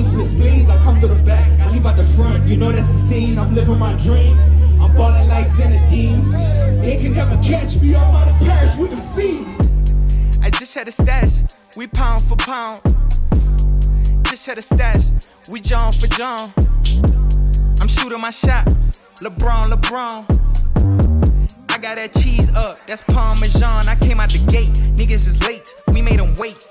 Christmas, please. I come to the back, I leave out the front. You know that's the scene, I'm living my dream. I'm balling like Zinedine. They can never catch me, I'm out of Paris with the fees. I just had a stash, we pound for pound. Just had a stash, we John for John. I'm shooting my shot, LeBron. I got that cheese up, that's Parmesan. I came out the gate, niggas is late, we made them wait.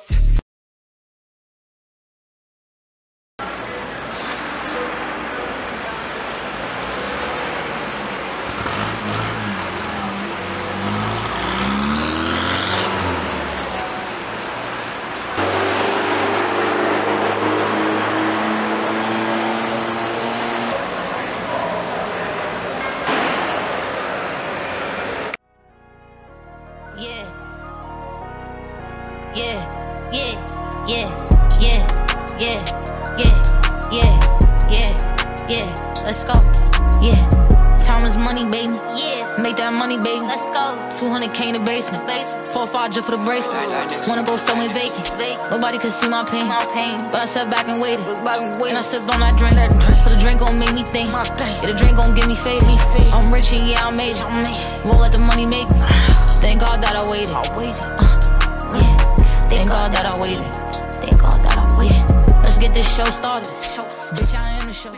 Let's go. Yeah. Time is money, baby. Yeah. Make that money, baby. Let's go. 200K in the basement. 4-5 just for the bracelet. Wanna go somewhere vacant. Nobody could see my pain. But I sat back and waited. And I sipped on that drink. But the drink gon' make me think. Yeah, the drink gon' get me faded. I'm rich and yeah, I made it. Won't let the money make me. Thank God that I waited. Yeah. Thank God that I waited. Thank God that I waited. Let's get this show started. Bitch, I am the show.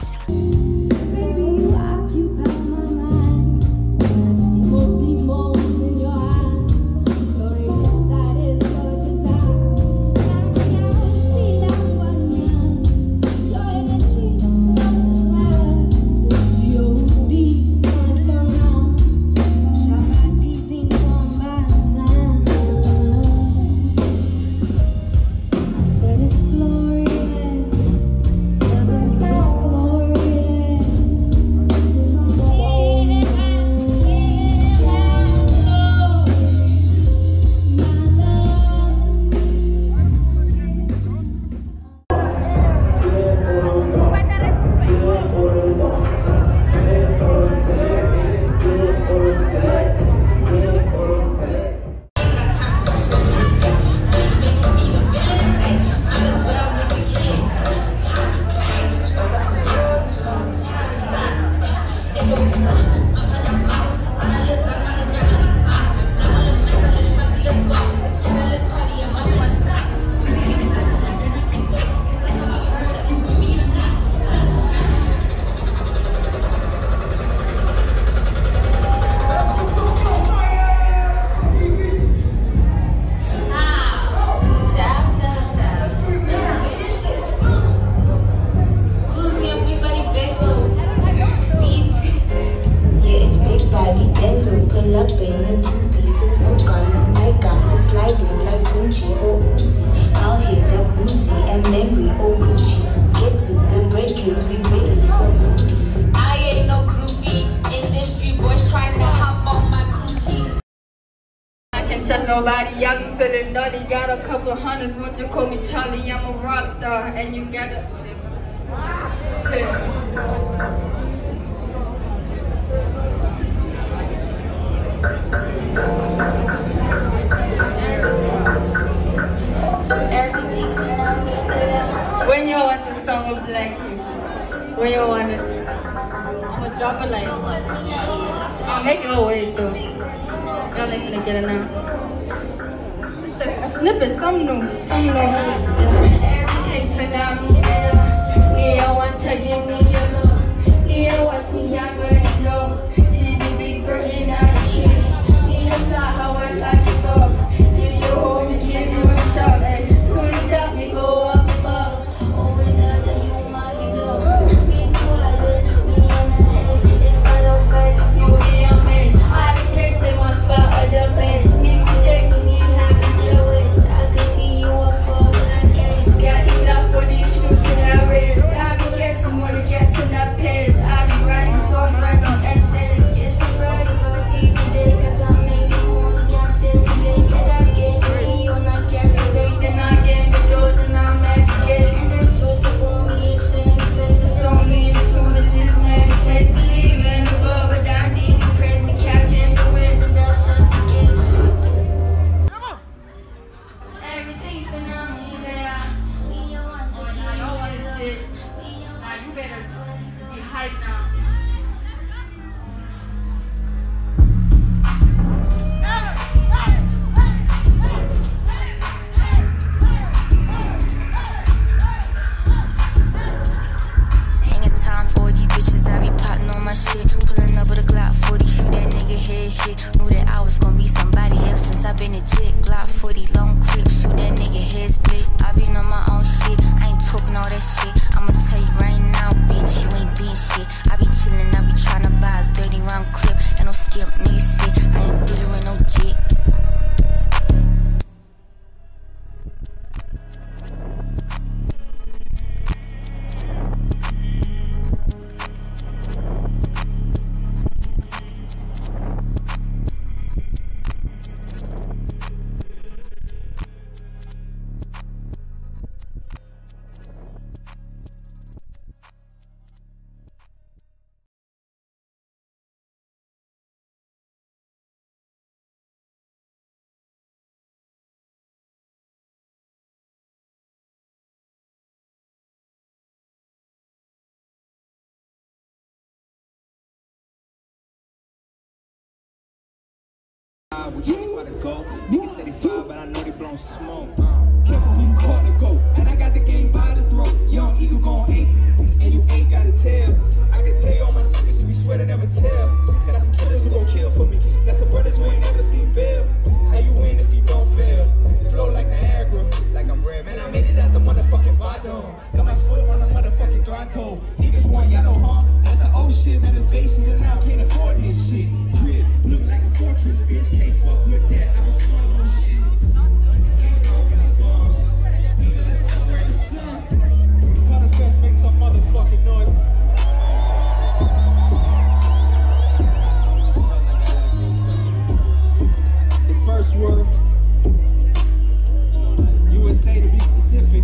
Nobody, I be feeling nutty. Got a couple hundreds, want you call me Charlie. I'm a rock star, and you gotta sit. When you want the song of Black You? When you want it? I'ma drop it like I'll make it away too. Y'all ain't gonna get it now. Just a snippet, something new. Everything phenomenal. Yeah, I want to give me your love. Yeah, watch me, I'm ready low. See the big bird in the tree. Yeah, fly how I like it though. Till you hold me, give you a shot. And turn it up, me go up above. Over there, that you might be low. Be quiet, be on the edge. It's not a fight, you be amazed. I can't take my spot at the base. Need to take me, happy to the waist. I can see you a fall in a case. Got it up for these shoots in the wrist. I can get to better be hyped now. Ain't got time for these bitches, I be potting on my shit. Pulling up with a Glock 40, shoot that nigga head hit. Knew that I was gonna be somebody else since I been a chick. Glock 40, long clip, shoot that nigga head split. I been on my own shit, I ain't talking all that shit. I'ma tell you right now, bitch, you ain't being shit. I be chillin', I be tryna buy a 30 round clip. And no skip, nigga shit, I ain't dealing with no jit. We 25 to go. Niggas said they 5, but I know they blowin' smoke. Careful when you call to go. And I got the game by the throat. Young Eagle gon' ape, and you ain't gotta tell. I can tell you all my secrets, and we swear to never tell. Got some killers who gon' kill for me. Got some brothers who ain't never seen bail. How you win if you don't fail? Flow like Niagara, like I'm red. Man, I made it out the motherfucking bottom. Got my foot on the motherfucking throttle. Niggas want yellow, huh? That's the old shit, man. This bases and now can't afford this shit. Crib, look like a fortress, bitch. Can't fuck with that. I don't start no shit. Can't fuck with these bombs. Nigga, let's somewhere in the sun. Try to fast, make some motherfucking noise. The first word, USA to be specific.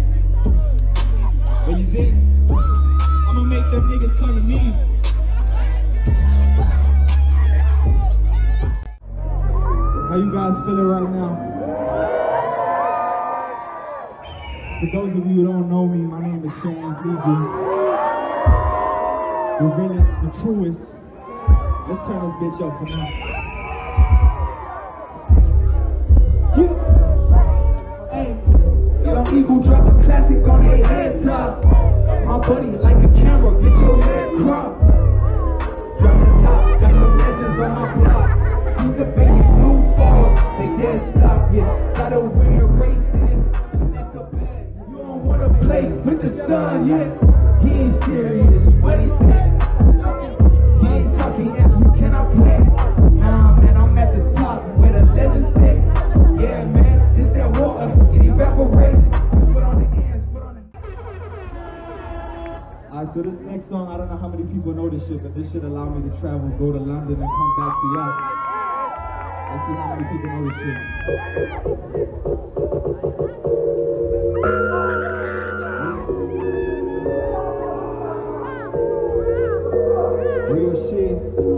What you say? I'ma make them niggas come to me. How you guys feeling right now? For those of you who don't know me, my name is Shane Eagle. The realest, the truest. Let's turn this bitch up for now. Yeah. Hey, Young Eagle drop a classic on their head top. My buddy like the camera, get your head cropped. Drop the top, got some legends on my block. He's the baby blue fall, they dead stop, yeah. Gotta win the races, that's the bag. You don't wanna play with the sun, yeah. He ain't serious, what he said. He ain't talking as you cannot play. Nah, man, I'm at the top where the legends stay. Yeah, man, this that water, it evaporates. Put on the ends, put on the... Alright, so this next song, I don't know how many people know this shit, but this shit allowed me to travel, go to London, and come back to y'all. Let's see how many people know this shit. Real shit.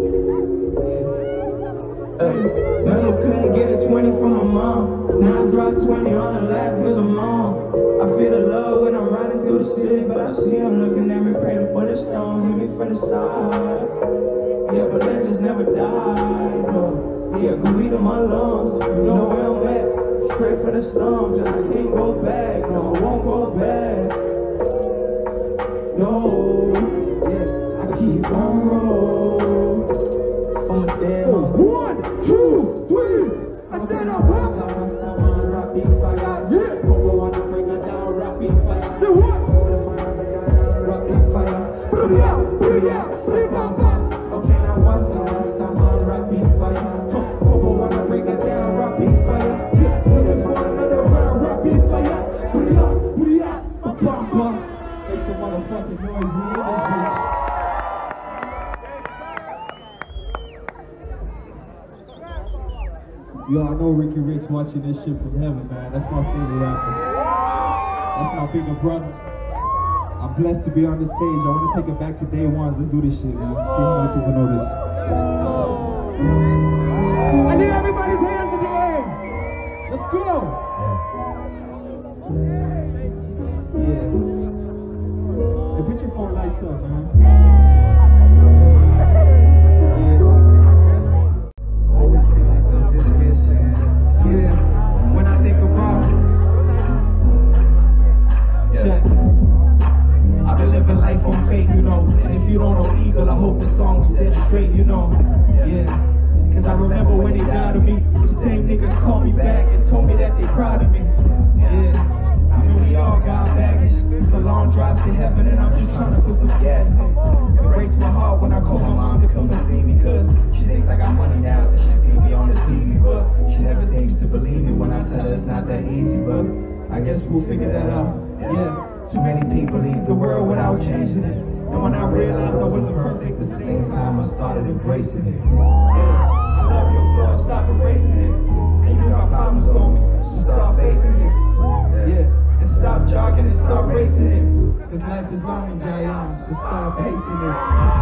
Hey, never couldn't get a 20 from my mom. Now I drop 20 on the lap cause I'm on. I feel the love when I'm riding through the city, but I see him looking at me, praying for the stone, hit me from the side. Yeah, but legends never die, no. Yeah, go weed in my lungs, you know where I'm at. Straight for the slums, and I can't go back, no, I won't go back. No, yeah, I keep on roll. I'm a dead one. 1, 2, 3, I said I'm up. Rapid fire, yeah. Popo wanna bring her down, rapid fire. Do what? Rapid fire. Put it out, put it out, put it out. Okay, now what's the last time on rapid fire? Popo wanna bring her down, rapid fire. Yeah, we just want another round, rapid fire. Put it out, bum. Make some motherfucking noise, we in this bitch. Yo, I know Ricky Ricks watching this shit from heaven, man. That's my favorite rapper. That's my bigger brother. I'm blessed to be on this stage. I want to take it back to day one. Let's do this shit, man. See how many people know this. I need everybody's hands in the air. Let's go. Yeah. Hey, put your phone light what's up, man? Always feel like something's missing. Yeah, when I think about check. I've been living life on fake, you know. And if you don't know Eagle, I hope the song set straight, you know. Yeah. Cause I remember when they died of me, the same niggas called me back and told me that they proud of me. Yeah. I mean, we all got baggage. It's a long drive to heaven and I'm just trying to put some gas in. It breaks my heart when I call my mom to come and see me, cause she thinks I got money now since she see me on the TV, but she never seems to believe me when I tell her it's not that easy, but I guess we'll figure that out. Yeah, too many people leave the world without changing it, and when I realized I wasn't perfect, at the same time I started embracing it. Yeah, I love your flaws, stop erasing it, and you got problems on me, so start facing it. Yeah. And stop jogging and start racing it, cause life is long and Giant, so start pacing it.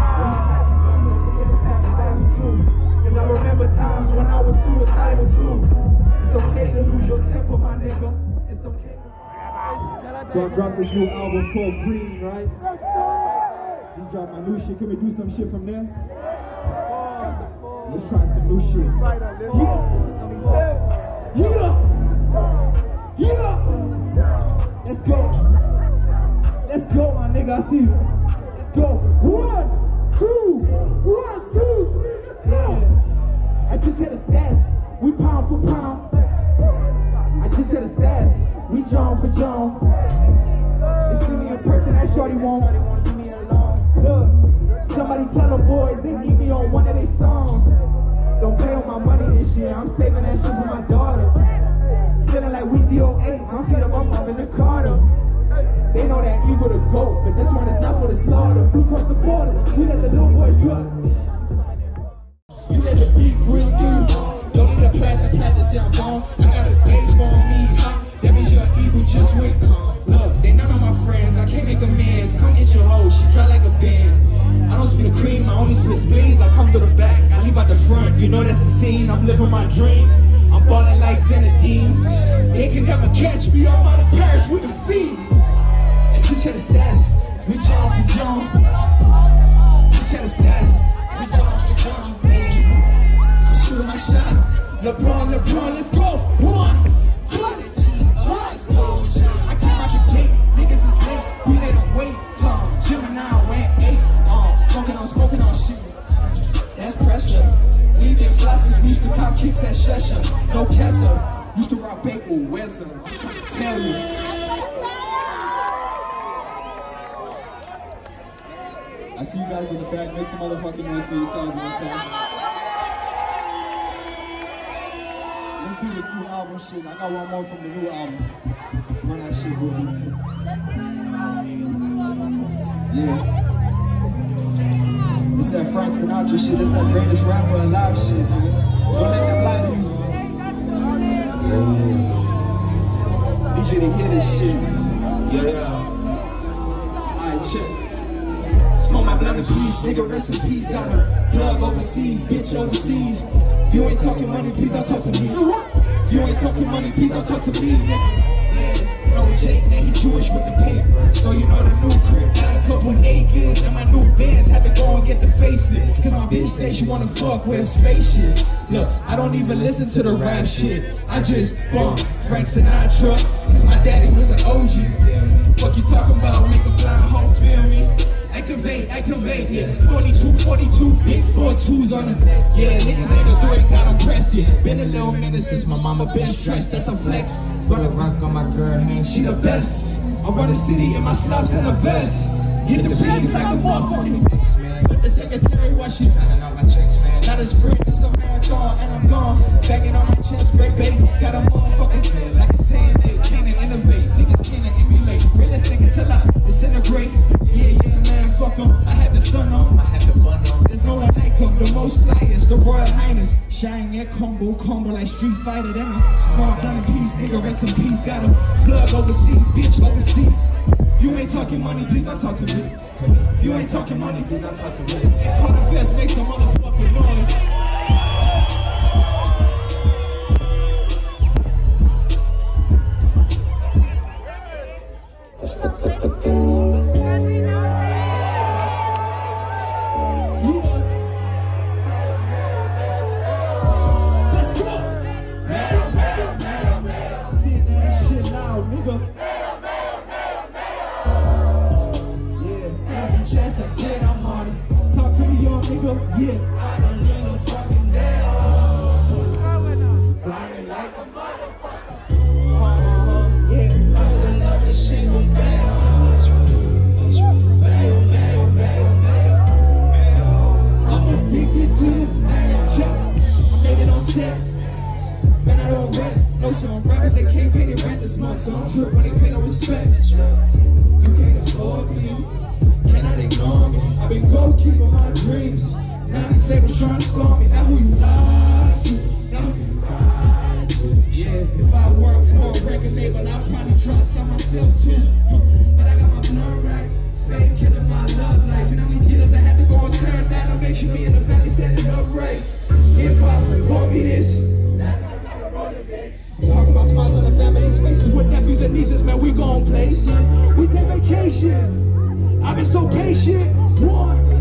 Cause I remember times when I was suicidal too. It's okay to lose your temper, my nigga. It's okay. So I dropped this new album called Green, right? Just dropped my new shit. Can we do some shit from there? Let's try some new shit. Yeah! Let's go. Let's go, my nigga. I see you. Let's go. 1, 2, 1, 2, 3. Yeah. I just hit a stats. We pound for pound. I just hit a stats. We John for John. She see me in person, that shorty won't leave me alone. Look, somebody tell the boys they need me on one of their songs. Don't pay on my money this year. I'm saving that shit for my daughter. Feeling like Weezy 08, my feet up, I'm up in the Carter. They know that Eagle the GOAT, but this one is not for the slaughter. Blue cross the border, we let the little boys trust. You let the beat real through. Don't need a platinum to say I'm gone. I got a babe on me, huh? That means your Eagle just went calm. Look, they none of my friends, I can't make amends. Come get your hoe, she dry like a Benz. I don't spit a cream, I only spit spleens. I come to the back, I leave out the front. You know that's the scene, I'm living my dream. I'm ballin' like Zenedine. They can never catch me, I'm out of Paris with the fees. And just check the stats, we John for John. Just check the stats, we John for John. I'm shooting my shot, LeBron, let's go. 1, 2, let's go. I came out the gate, niggas is late. We let them wait, Gemini went 8. Smoking on shit. That's pressure. We been fly since we used to pop kicks at Shesha. No Kessa. Used to rock bait with Wesson. I'm trying to tell you. I see you guys in the back. Make some motherfucking noise for yourselves one time. Let's do this new album shit. I got one more from the new album. Run that shit with me. Yeah. It's that Frank Sinatra shit, it's that greatest rapper alive shit, nigga. Don't let them lie to you. Yeah. Need you to hear this shit. Yeah. Alright, check. Smoke my blunt in peace, nigga, rest in peace. Got a plug overseas, bitch overseas. If you ain't talking money, please don't talk to me. If you ain't talking money, please don't talk to me, nigga. Yeah. No Jake, now he Jewish with the paper. So you know the new crib got a couple acres. And my new Benz had to go and get the facelift. Cause my bitch said she wanna fuck with spaceships. Look, I don't even listen to the rap shit. I just bump Frank Sinatra. Cause my daddy was an OG. Fuck you talking about, make the blind hoe feel me. Activate, yeah. 42, big 4-2s on it. Yeah, niggas ain't a threat, got them pressed, yeah. Been a little minute since my mama been stressed, that's a flex. Got a rock on my girl hand, she the best. I run the city in my slops and a vest. Hit the pigs like a motherfucking X, man. Put the secretary while she's signing out my checks, man. Not a sprint, it's a marathon, and I'm gone. Banging on my chest, great baby. Got a motherfucking tail, like a saying they can't innovate. Niggas can't emulate. Realest nigga till I disintegrate. Yeah, man, fuck em. I had the sun on, I had the bun on. There's no one like them, the most flyers, the Royal Highness. Shine that combo like Street Fighter. Then a small blunt in peace, nigga, rest in peace. Got a plug overseas, bitch overseas. If you ain't talking money, please don't talk to me. If you ain't talking money, please don't talk to me. Call the fest, make some motherfucking noise. again, I'm on it. Talk to me, young nigga, yeah. I'm a little fucking down. Blinding like a motherfucker. Yeah, cause I love this shit go bad. I'm addicted to this check. Made it on set. Man, I don't rest. Know some rappers that can't pay their rent this month, so I'm trip when they pay no respect. You can't afford me, cannot ignore me. I've been goalkeeping my dreams. Now these labels trying to score me. Now who you lie to? Now who you lie to? Yeah, if I work for a record label, I'll probably try to sell myself too. But I got my blood right, fake killing my love life. And how many years I had to go and turn that to make sure me and the family standing up right. Hip hop won't be this. Talking about smiles on the family's faces with nephews and nieces, man, we gon' places. We take vacation. I've been so patient. 1, 2,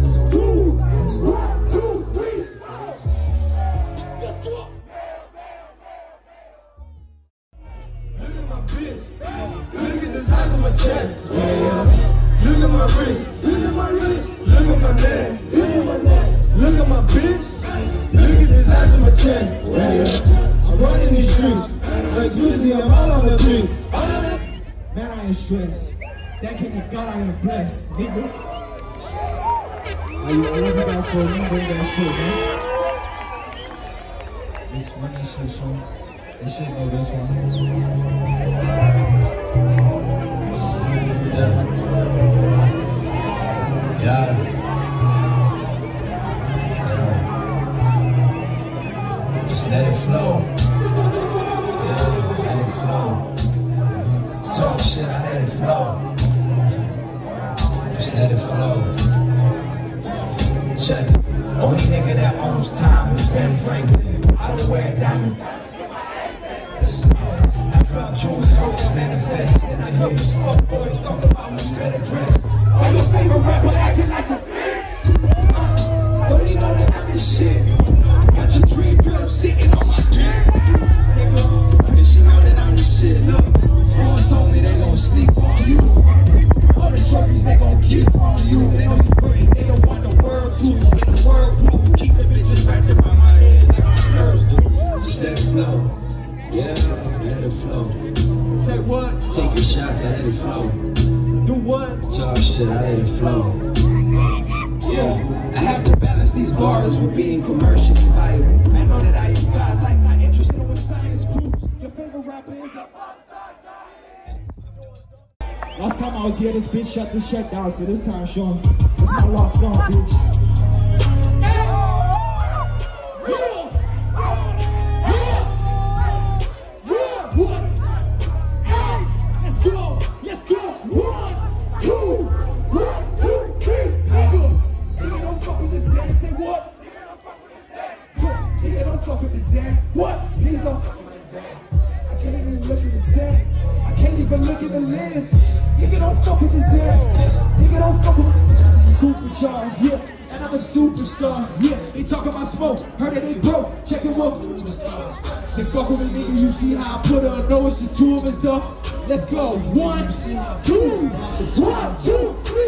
1, 2, 3. Let's go. Look at my bitch. Look at the size of my chest. Look at my wrist. Look at my wrist. Look at my neck. Look at my neck. Look at my bitch. Look at the size of my chest. I'm running these streets. Like Susie, I'm all on the beat. Man, I ain't stressed. Thank you to God, I am blessed, nigga. I love you guys for remembering that shit, man. This one, that shit, show. They should know this one. Yeah. Just let it flow. Talk shit, I let it flow. Just let it flow. Check it. Only nigga that owns time is Ben Franklin. I don't wear diamonds. I drop jewels and hope to manifest. And I hear these fuckboys talking about who's better dressed. Why your favorite rapper acting like a bitch? Don't he know that I'm this shit? Got your dream girl sitting on my dick. Nigga, cause she know that I'm the shit. Look. Someone told me they gon' sleep on you. All the trophies they gon' get from you. They know you great, they don't want the world to. In the world blue, keep the bitches wrapped around my head like my nerves do. Just let it flow. Yeah, let it flow. Say what? Take your shots, I let it flow. Do what? Talk shit, I let it flow. Yeah, I have to balance these bars with being commercially viable. I know that I ain't got like not interested in what science proves. Your favorite rapper is a last time I was here, this bitch shut this shit down, so this time, Sean, it's my last song, bitch. Let's go, let's go. 1, 2, 1, 2, 3. Nigga, don't fuck with this Zan. Say what? Nigga, don't fuck with this Zan. What? Please don't fuck with this Zan. I can't even look at the Zan. I can't even look at the list. Nigga don't fuck with this air. Nigga don't fuck with supercharged, yeah. And I'm a superstar, yeah. They talk about smoke, heard that they broke. Check it out. Say fuck with me, nigga. You see how I put her? No, it's just 2 of us, though. Let's go. 1, 2, 1, 2, 3.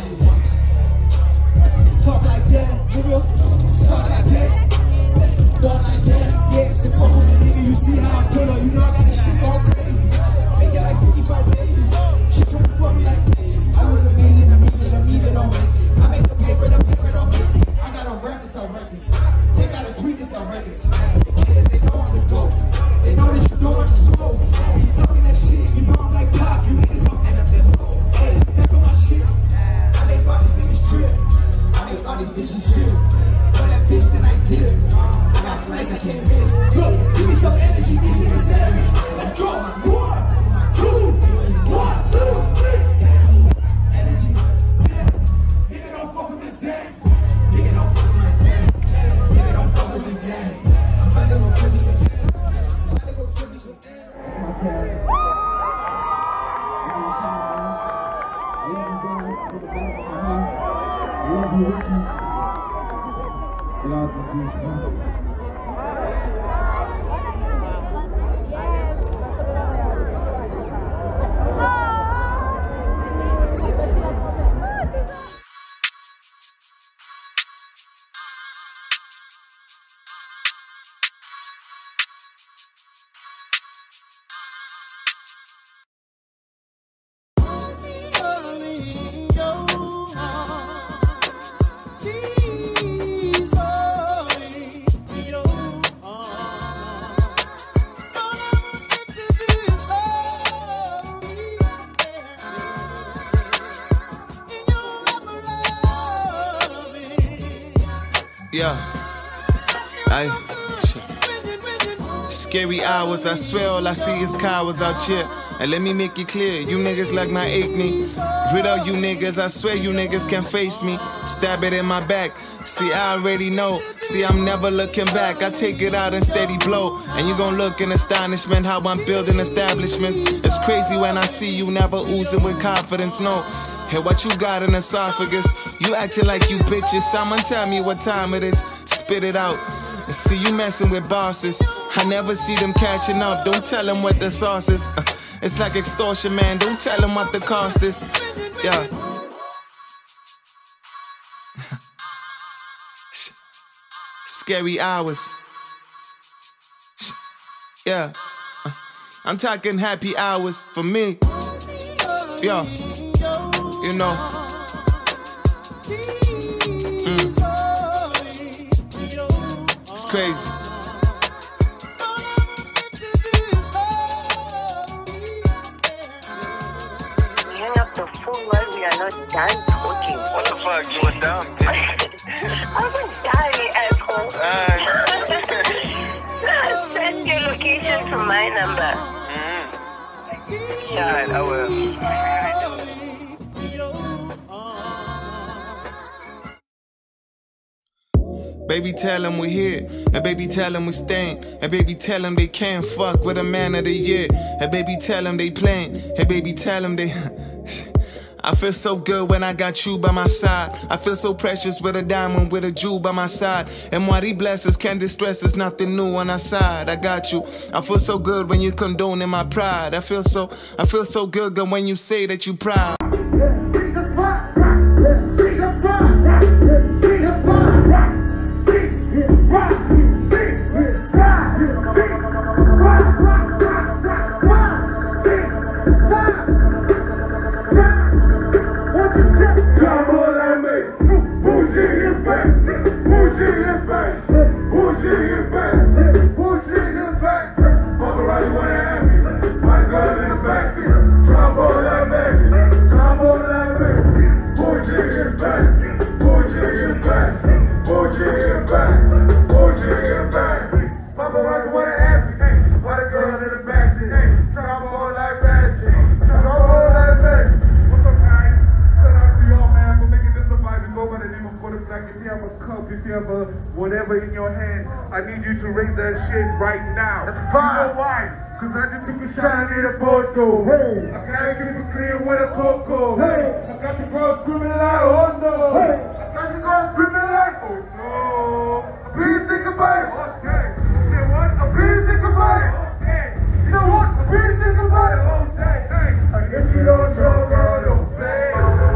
Talk like that, nigga. Talk like that. Walk like that, yeah. Say fuck with me, nigga. You see how I put her? You know I got this shit going crazy. Make it like 55 days. She trying to fuck me like this. I was a man and I mean it on me. I make the paper on me. I gotta rap this on records. They gotta tweet this on records. They know I'm the GOAT. They know that you know I'm the smoke. You talking that shit, you know I'm like Pac. You niggas don't end up there. Hey, back on my shit. I make all these niggas trip. I make all these bitches trip. For that bitch, then I dip. I got flags I can't miss. Go, give me some energy. These niggas better me. Let's go. 1, 2, 1, 2, 3. Energy, Zan. Nigga don't fuck with the Zan. Nigga don't fuck with the Zan. Nigga don't fuck with the Zan. I'm about to go flip me some air. I'm about to go flip me some air. Yeah. Scary hours, I swear all I see is cowards out here. And let me make it clear, you niggas like my acne. Rid of you niggas, I swear you niggas can face me. Stab it in my back, see I already know. See I'm never looking back, I take it out in steady blow. And you gon' look in astonishment how I'm building establishments. It's crazy when I see you never oozing with confidence, no. Hey, what you got in esophagus? You acting like you bitches, someone tell me what time it is. Spit it out, and see you messing with bosses. I never see them catching up, don't tell them what the sauce is. It's like extortion, man, don't tell them what the cost is. Yeah. Scary hours. Yeah. I'm talking happy hours for me. Yeah. You know. It's crazy. We are not done talking. What the fuck? You were dumb, bitch. I was dying, asshole. Send your location to my number. Yeah, I will. Baby, tell them we here, and baby, tell them we staying, and baby, tell them they can't fuck with a man of the year, and baby, tell them they playing, and baby, tell them they... I feel so good when I got you by my side. I feel so precious with a diamond, with a jewel by my side. And what he blesses can distress us, nothing new on our side. I got you. I feel so good when you condoning my pride. I feel so good, girl, when you say that you proud. Whatever in your hand, I need you to raise that shit right now. That's fine. You know why? Cause I just took a shot and made a photo. Hey. I gotta keep it clean with a cocoa. Hey. I got the girl screaming like, oh no. Hey. I got the girl screaming like, oh no. Please think about it. Okay. You know what? Please think about it. Okay. You know what? Please think about it. Okay. Hey. I guess you don't know, girl, don't play.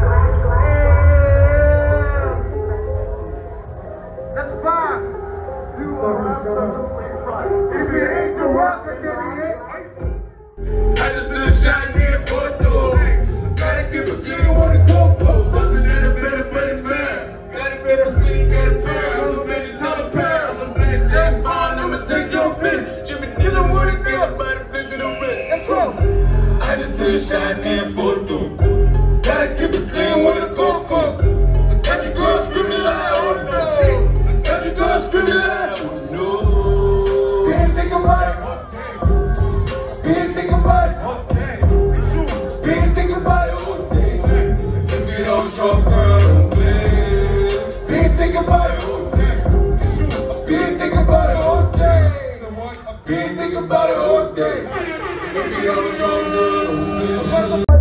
That's fine. You are absolutely if it ain't the rock, then it ain't. I just took a shot and made a photo. Gotta keep it clean, wanna go for. Bustin' in a better man. Gotta get it clean, get it fair. I'm a baby, tell a pair. I'm a black James Bond, I'ma take your bitch. Jimmy didn't wanna get up by the finger the wrist. That's wrong. I just took a shot and made a photo. Gotta keep it clean, wanna go for. I got your girl screaming like, oh no. Got your girl screaming like, oh no. Didn't think about it. Didn't think about it. Didn't think about it all day. If you don't show, girl, don't play. Didn't think about it all day. Didn't think about it all day. Didn't think about it all day. If you don't show, girl, don't play.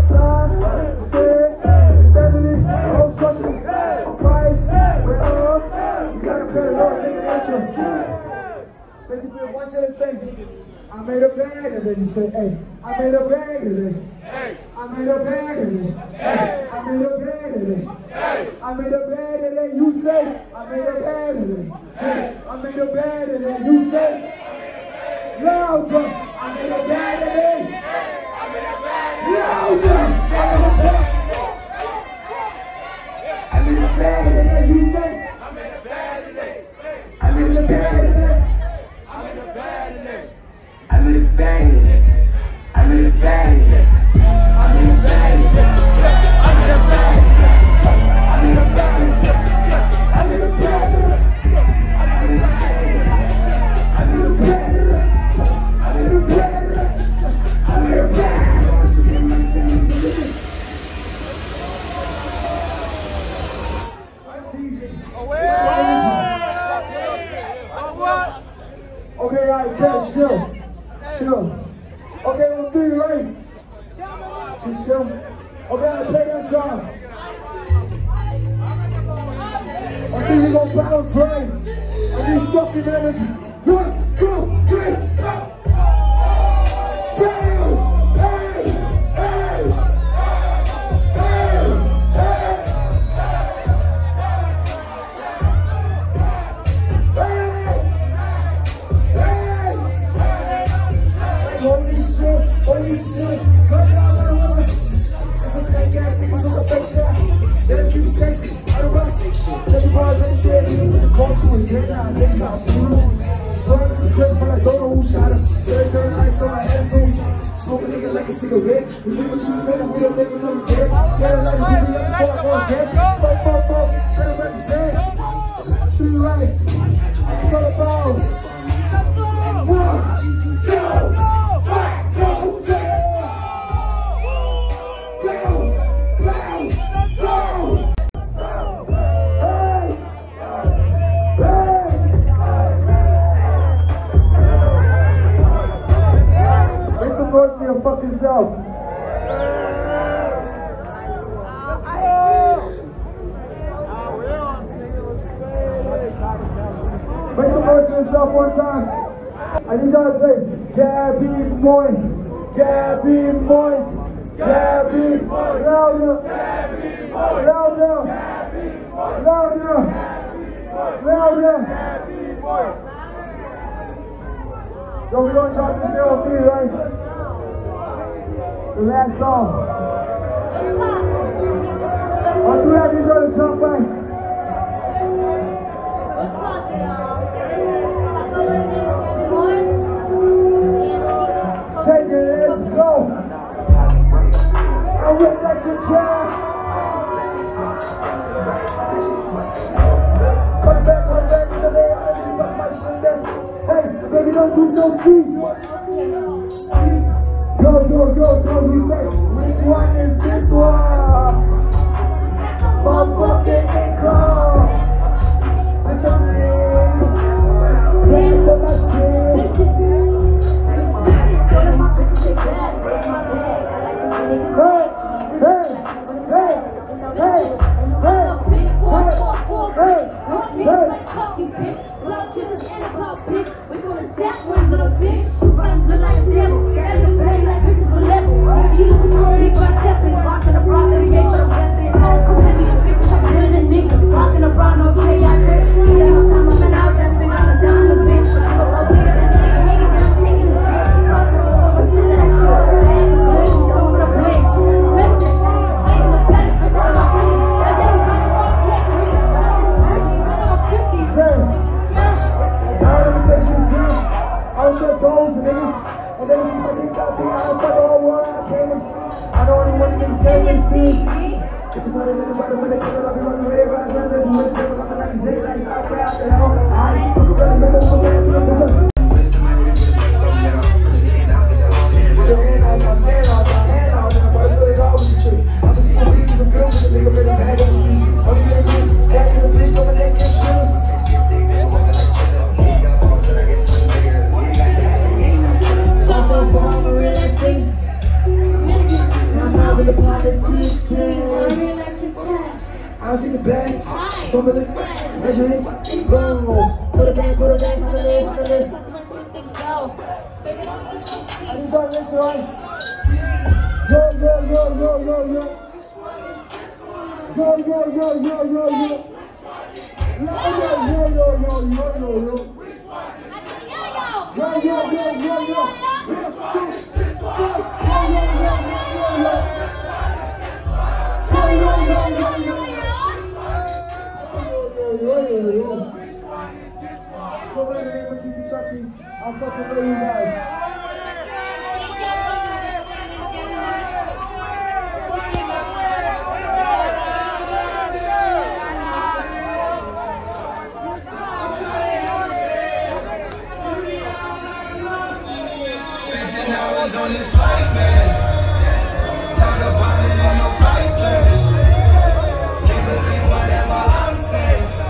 I made a bag of it. You say, hey, I made a bag of it. Hey, I made a bag of it. Hey, I made a bag of it. Hey, I made a bag of it. You say, I made a bag of it. Hey, I made a bag of it. You say, louder. I made a bag of it. Hey, I made a bag of it. Louder. I made a bag of it. You say, I made a bag of it. I made a bag of it. I made a bag of it. I made a bag of it. I made a bag of it. I made a bag of it. I made a bag of it. I made a bag of it. I made a bag of it. Okay, right, good, chill. Chill. Okay, on 3, right? Just chill. Okay, I play that song. I think we gon' bounce, right? I need fucking energy. 1, 2, 3, go! Bounce! Hey! Hey! Hey! Holy shit, come down on the run. It's a snake ass niggas with a fake shit. Let them keep chasing, I don't run fake shit. Let your boys ain't shit. Call to his head now, they got food. Swear it's a Chris, but I don't know who shot us. There's no lights on my headphones. Smoke a nigga like a cigarette. We live with 2 minutes, we don't live with no dead. Get a light, we be up before I go dead. Fuck, better represent. 3 rights, full of balls. 1, 2, your fucking self. Make the voice to yourself one time. I need y'all to say, Gabby Moist, Gabby Moist, Gabby Moist, louder, louder, louder, louder. Yo, we gonna try this shit on 3, right? The last song. On 3, I need y'all to jump right. Shake it, let's go. I will let you try. Come back to the day. I need to my shit there. Hey, baby, don't do no feet. Yo, you say, which one is this one? Motherfucking income. Bitch, I'm in. Pay for my shit. I see the bag, from the measure it, go. Put it back, put it back, put it back, put it back. I just got this one. Yo. Yo. I'll fucking love you guys. Spent 10 hours on this flight, man. Tired of piling on my flight plans. Can't believe whatever I'm saying.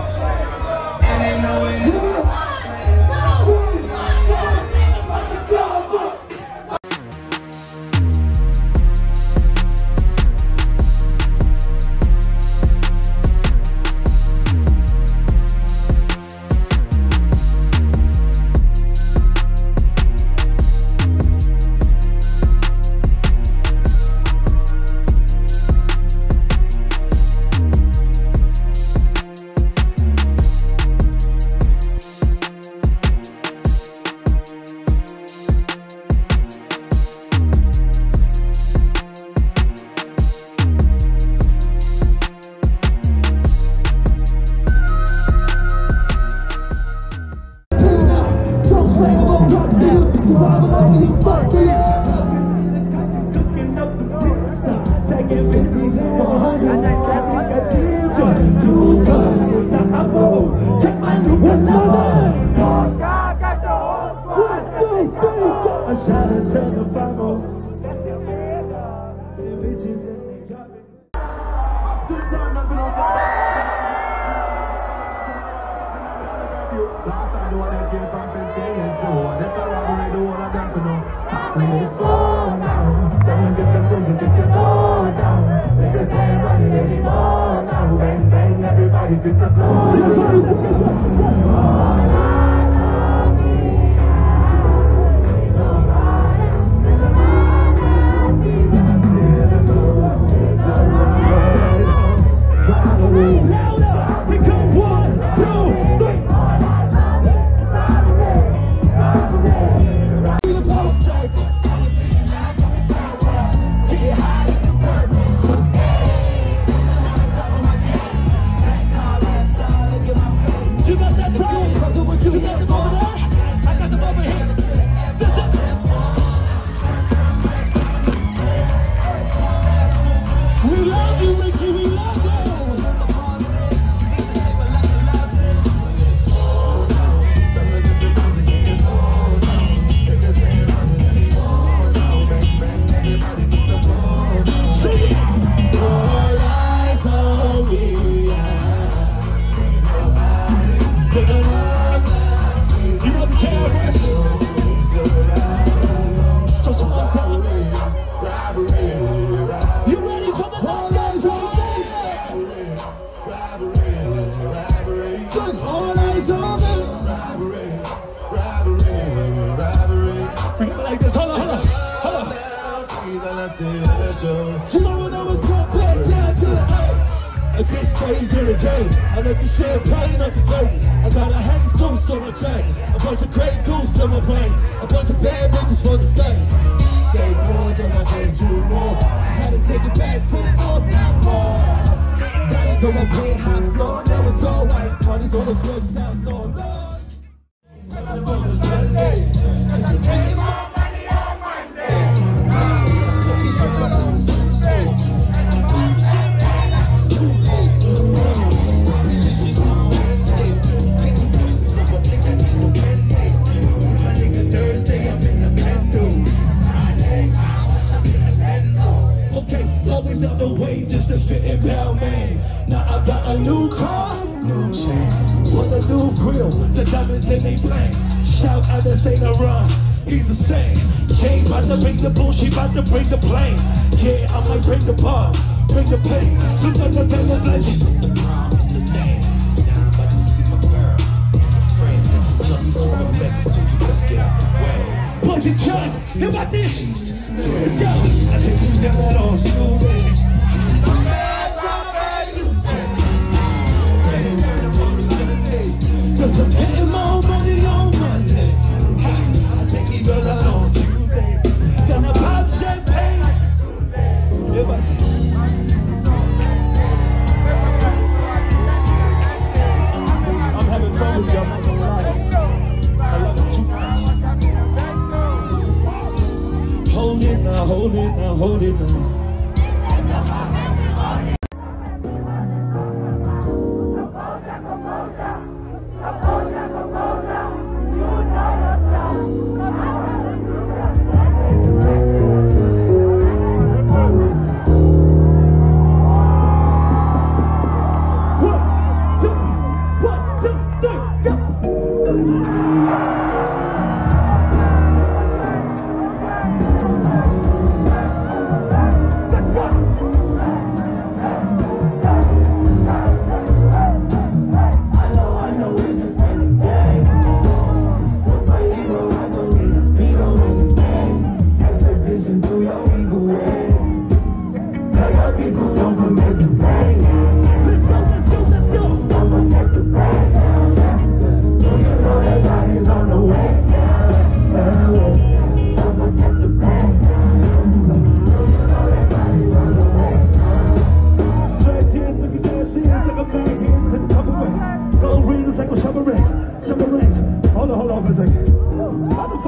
Hold on for a second. How the fuck is this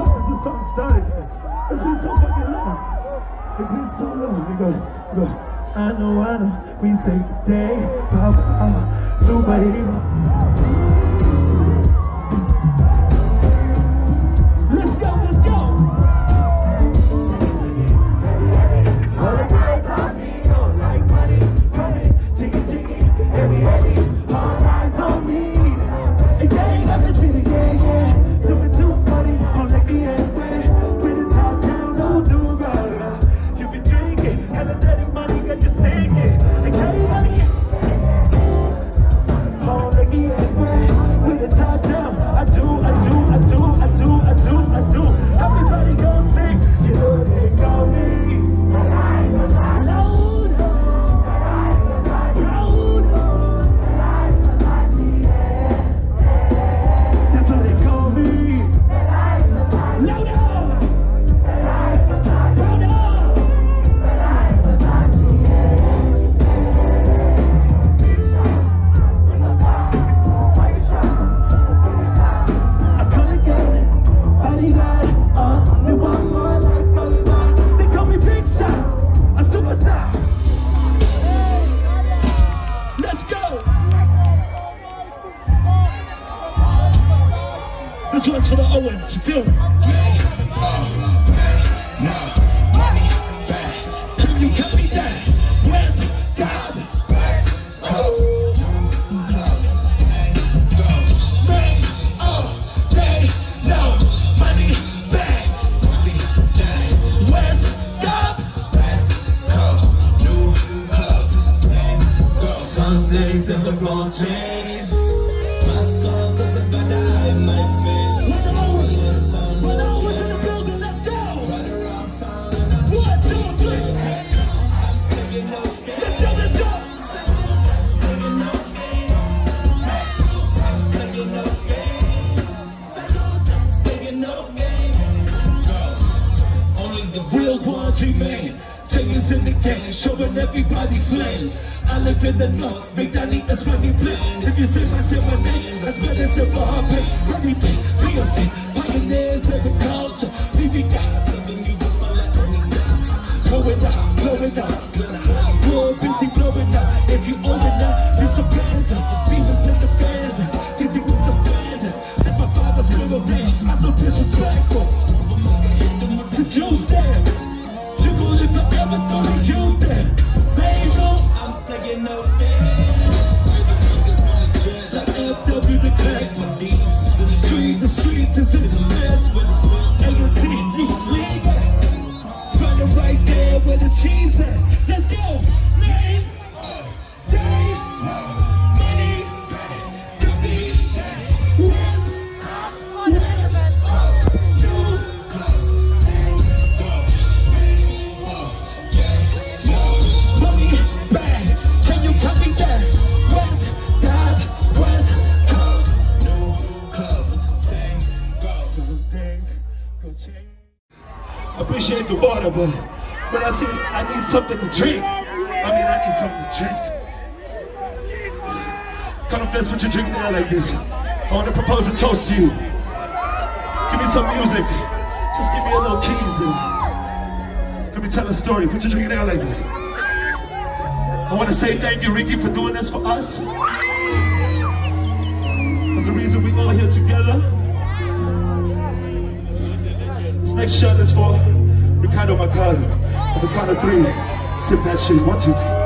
song start again. It's been so fucking long. It's been so long. We go. I know, we say today, superhero. Let's go. All the guys on me don't like money, coming, jiggy, heavy, all eyes on me. And they ain't got this feeling, yeah, doing too funny, on the end, with the top down, don't do right. You been drinking, hella dirty money, got you stinking. And they money, on the end, with the top down, I do. Everybody gon' sing, you know they call me. That's what they call me. I couldn't get it. Body bad, they want more like Bollywood. They call me Big Shot, a superstar. Let's go. This one's for the Owens. Feel it. No, money, bad. Can you cut me down? West, God, West, Coast, Close, Go, Bang, oh, they know, money, bad, West, God, West, Coast, New Clothes, Go. Some things never gon' change. My skull cause I got the eye in my face. Takers in the game, showing everybody flames. I live in the north, make that neat as funny plane. If you say my name, that's better than for her pain. Everything, POC, pioneers, every culture. BB guys, serving you with my let me dance. Blow it out. World busy blowing out. If you own it now, you surprise us. Demons in the bandits, give you with the bandits. That's my father's middle name. I'm so disrespectful. The Jews there. You gon' live forever, don't you there. Baby, I'm playing no game. Like FW the crack. The streets is in the mess. ANC, New League. Find it right there where the cheese at. Let's go. Name, day, money, copy, west, new clothes, go. Money, bad, can you copy that? West, God, West, Coast, new clothes, go. Some things go change. I appreciate the water, but when I see I need something to drink, I need something to drink. Kind of fast, put your drink in there like this. I want to propose a toast to you. Give me some music. Just give me a little keys and let me tell a story. Put your drink in there like this. I want to say thank you, Ricky, for doing this for us. There's a reason we all here together. This next shot is for Ricardo Mercado. On the count of 3, sip that shit. 1, 2, 3.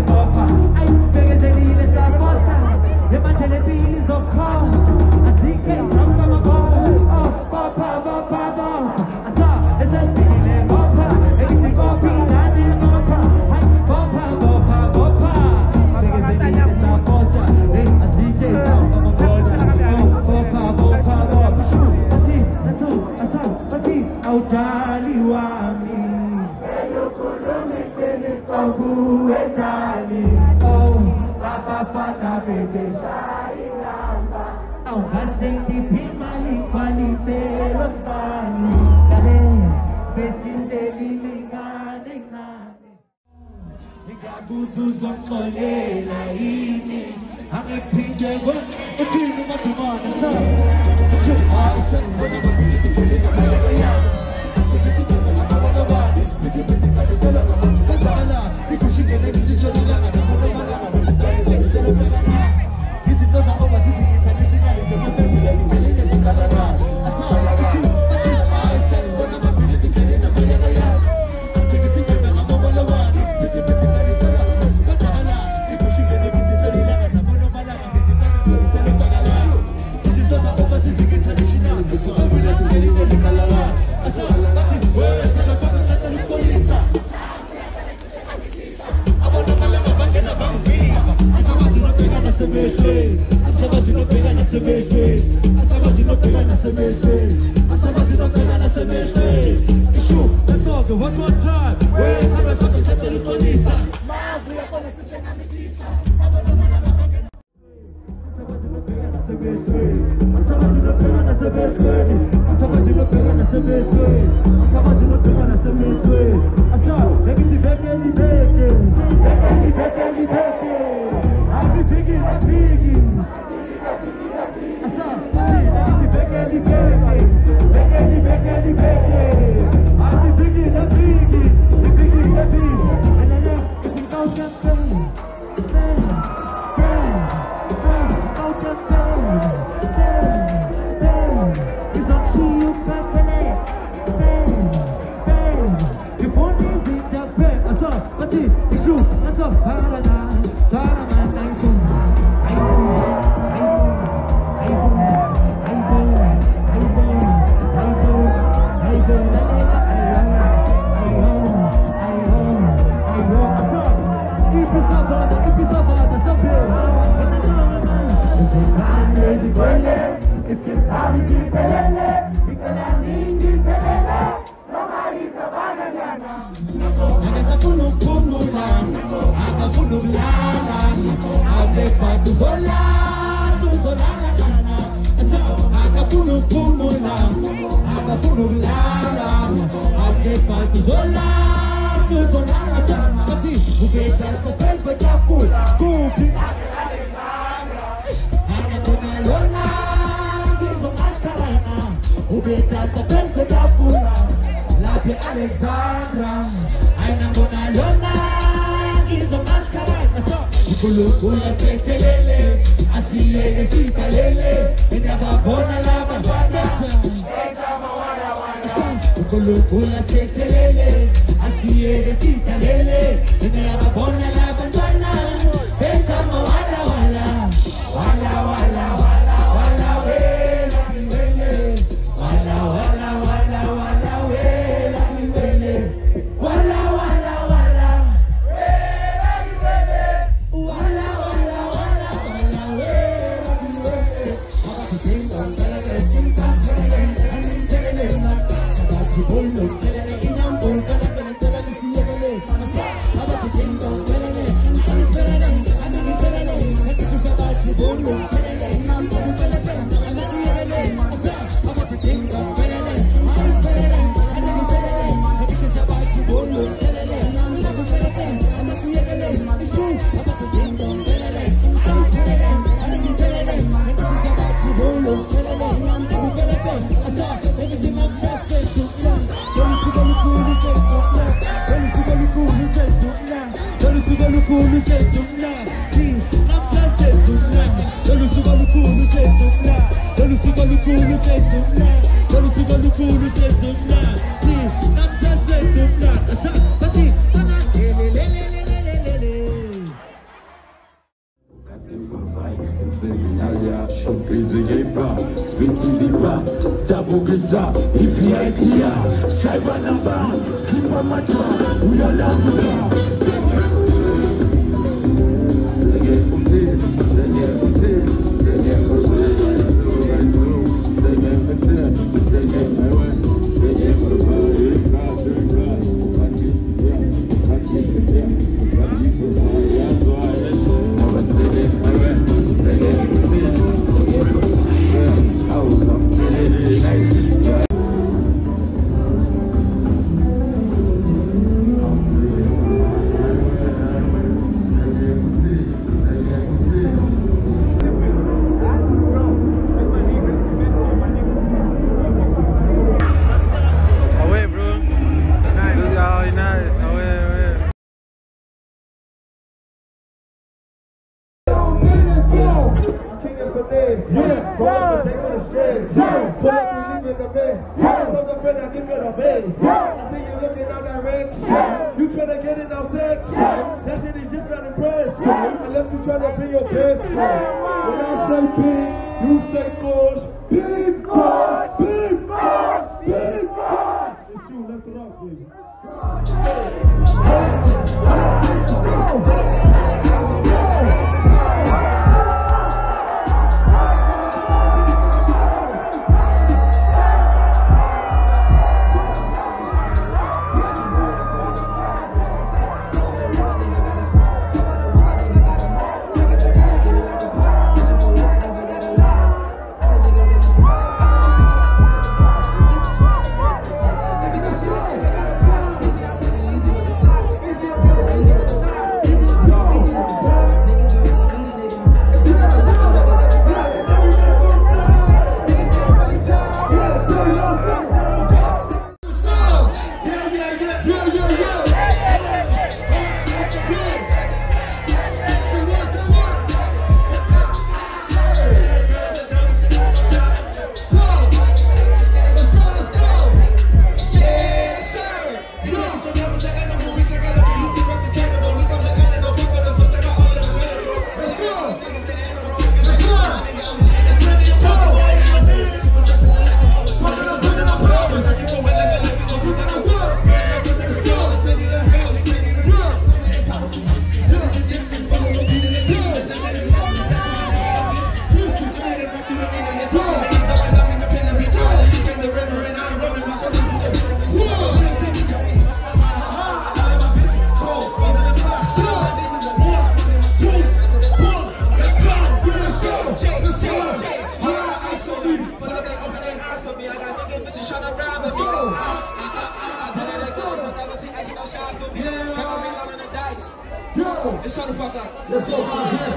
Imagine the feelings of calm. I think man. From the friend, I give you the base. I see you looking out that red. You tryna get in now sex. That shit is just not impressed. Unless you tryna be your best. When I say big, you say push. Big boss, big boss, big boss. Let's shoot, let's rock, baby. Let's shut the fuck up. Let's go for the fist.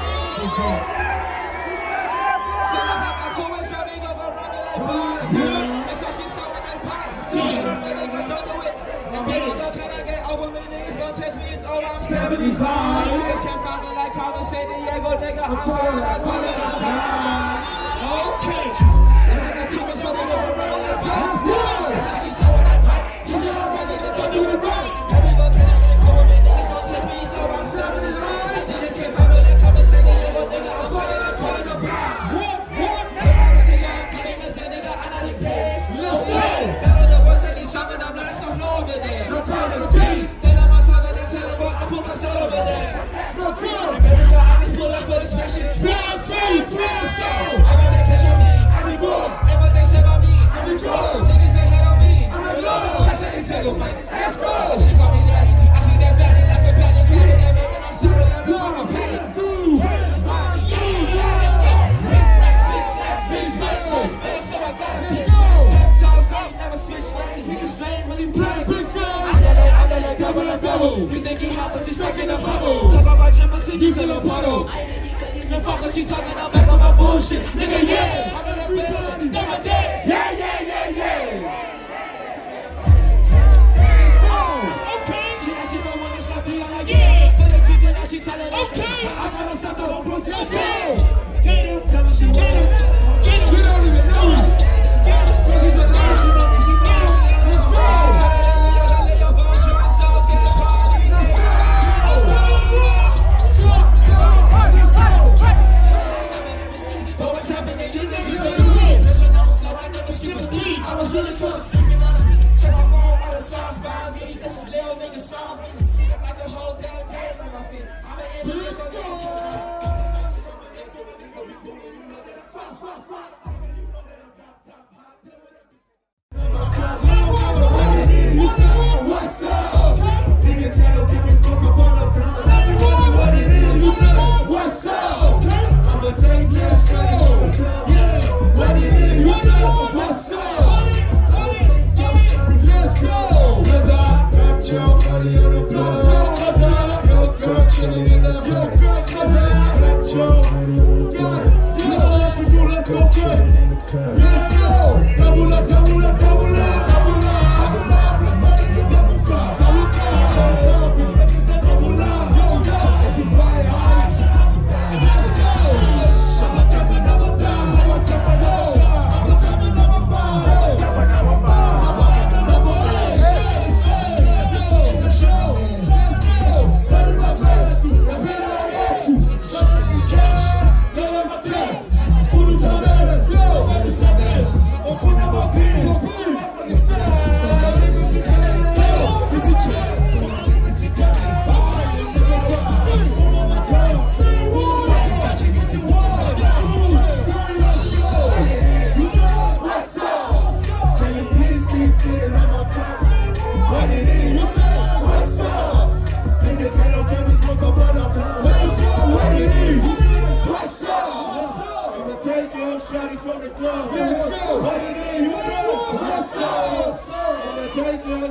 These niggas can't find me like Carmen San Diego, nigga. I'm falling like Carmen. Okay. And I got too much trouble with her running like Pop. Let's go. She said when I pipe, she said I'm running, nigga, do it right. Baby, go to that man, come on, man, niggas gon' test me, it's over, I'm stabbing his eyes. Niggas can't find me like Carmen San Diego, nigga. I'm falling like Carmen. What? The competition, I'm putting this, that nigga, I'm not in place. Let's go. Better than what's any song that I'm not stuff over there. No crowd in the beat. I put myself over there. No girl. Baby girl, I just pull up for this fashion. Let's go. I got that cash on me. I be more. And what they say about me, I be gold. Niggas that hate on me, I'm in love. I said entanglement. Let's go. She call me daddy. I keep that fatty like a patty. Clapping at me, but I'm sorry. I'm a patty. 2, 3, big racks, big slap, big like this, man. So I got a bitch. 10 times I ain't never switch lanes. Niggas lame when he play. Big girl. Double. You think he hot, but you stuck in a bubble. Talk about your bitch, you still a puddle. You fuck what you talking about, back on my bullshit. Nigga, yeah. I'm in a bitch, on my dick. Yeah. Okay. She asked if I wanna stop me, I'm like, yeah. For the chicken, now she telling us. Okay. I wanna stop the whole process. Let's go. Get him. Tell me she want him. You don't even know her. She's a liar, she know me, she follow me. Let's go. But what's happening? You niggas don't do it. There's a known flow, I never skip a beat. I was really close to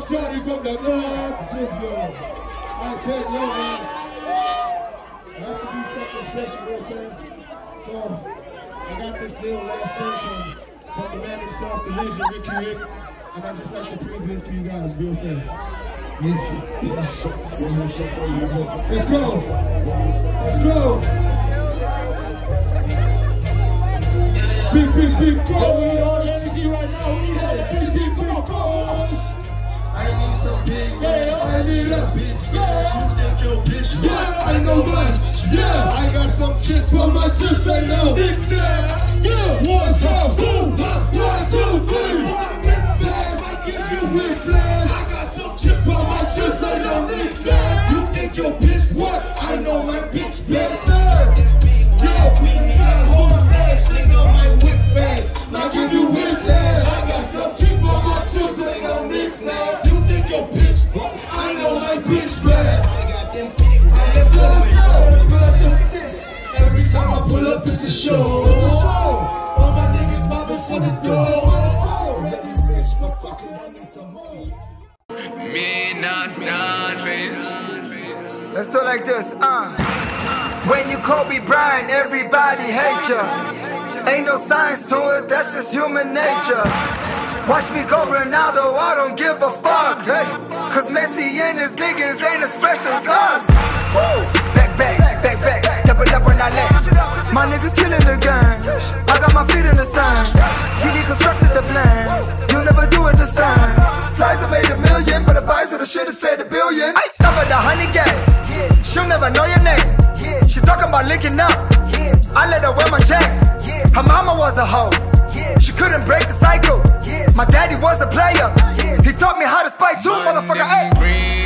shorty from the north. I can't yo, man. I have to do something special real fast. So I got this little last thing from the man himself, the legend Ricky Rick, and I just like to preview it for you guys real fast. Yeah. Let's go. Let's go. Big goals. Energy right now. Big goals. I need some big I need a bitch. You think your bitch? Yeah, I know mine. Yeah, I got some chicks for my chips right now. Big necks. Yeah, One's go. boom, 1, 2, 3. Fast, I give you whiplash. I got some chicks for my chips right now. You think your bitch? What? I know my bitch best. I give you whiplash. I got some chicks for my chips, ain't no knickknacks. You think your bitch? I know my bitch bad. I got them big ass. Every time I pull up, it's a show. All my niggas mobbing for the door. Ready fresh, but fucking I need some more. Let's do it like this, When you Kobe Bryant, everybody hates ya. Ain't no science to it, that's just human nature. Watch me go Ronaldo, I don't give a fuck, hey. Cause Messi and his niggas ain't as fresh as us. Woo! Back, double up when I land. My niggas killing the game. I got my feet in the sun. TD constructed the plan. You'll never do it the same. Flies made $1 million, but the buys of the shit have said $1 billion. Number the honey gang. She'll never know your name. She talking about linking up. I let her wear my check. Her mama was a hoe. She couldn't break the cycle. My daddy was a player. He taught me how to spike too, motherfucker. Hey.